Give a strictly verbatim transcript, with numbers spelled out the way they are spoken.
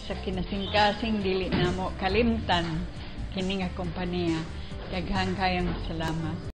sa kinasingkasing dili namo kalimtan kini nga kompanya. Daghang kayong salamat.